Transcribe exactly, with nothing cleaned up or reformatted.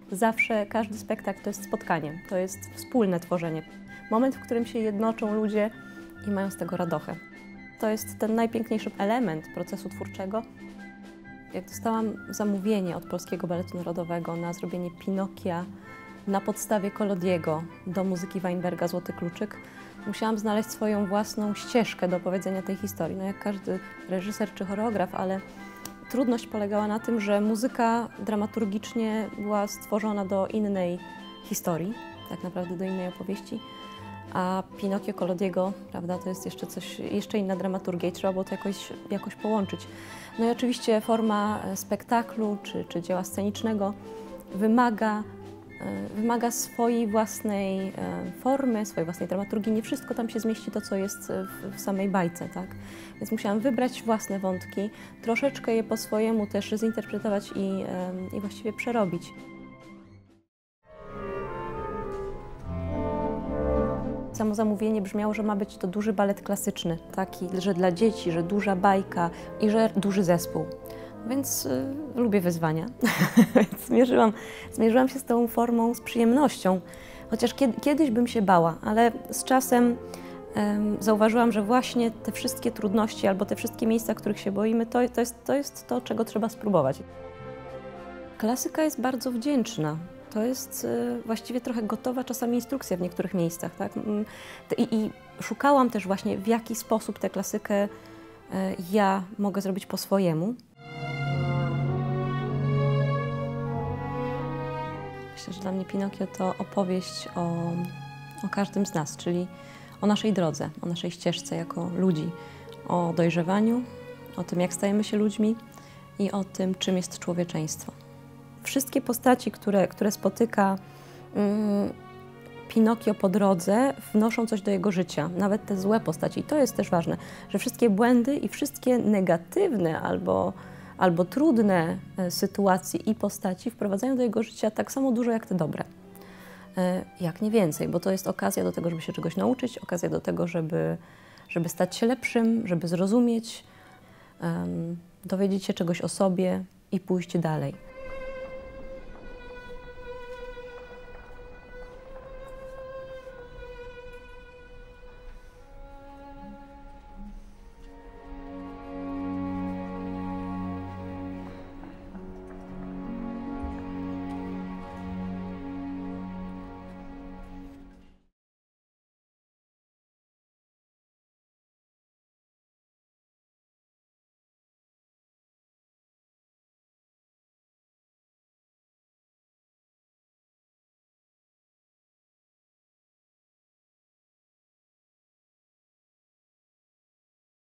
Zawsze każdy spektakl to jest spotkanie, to jest wspólne tworzenie. Moment, w którym się jednoczą ludzie i mają z tego radochę. To jest ten najpiękniejszy element procesu twórczego. Jak dostałam zamówienie od Polskiego Baletu Narodowego na zrobienie Pinokia na podstawie Collodiego do muzyki Weinberga Złoty Kluczyk, musiałam znaleźć swoją własną ścieżkę do opowiedzenia tej historii. No jak każdy reżyser czy choreograf, ale trudność polegała na tym, że muzyka dramaturgicznie była stworzona do innej historii, tak naprawdę do innej opowieści, a Pinokio Collodiego, prawda, to jest jeszcze coś, jeszcze inna dramaturgia i trzeba było to jakoś, jakoś połączyć. No i oczywiście forma spektaklu czy, czy dzieła scenicznego wymaga, wymaga swojej własnej formy, swojej własnej dramaturgii. Nie wszystko tam się zmieści to, co jest w, w samej bajce, tak? Więc musiałam wybrać własne wątki, troszeczkę je po swojemu też zinterpretować i, i właściwie przerobić. Samo zamówienie brzmiało, że ma być to duży balet klasyczny, taki, że dla dzieci, że duża bajka i że duży zespół. Więc y, lubię wyzwania, więc zmierzyłam, zmierzyłam się z tą formą z przyjemnością. Chociaż kiedy, kiedyś bym się bała, ale z czasem y, zauważyłam, że właśnie te wszystkie trudności albo te wszystkie miejsca, których się boimy, to, to, jest, to jest to, czego trzeba spróbować. Klasyka jest bardzo wdzięczna. To jest y, właściwie trochę gotowa czasami instrukcja w niektórych miejscach, tak? I, I szukałam też właśnie, w jaki sposób tę klasykę y, ja mogę zrobić po swojemu. Myślę, że dla mnie Pinokio to opowieść o, o każdym z nas, czyli o naszej drodze, o naszej ścieżce jako ludzi, o dojrzewaniu, o tym, jak stajemy się ludźmi i o tym, czym jest człowieczeństwo. Wszystkie postaci, które, które spotyka mm, Pinokio po drodze, wnoszą coś do jego życia, nawet te złe postaci. I to jest też ważne, że wszystkie błędy i wszystkie negatywne albo, albo trudne sytuacje i postaci wprowadzają do jego życia tak samo dużo jak te dobre. Jak nie więcej, bo to jest okazja do tego, żeby się czegoś nauczyć, okazja do tego, żeby, żeby stać się lepszym, żeby zrozumieć, um, dowiedzieć się czegoś o sobie i pójść dalej.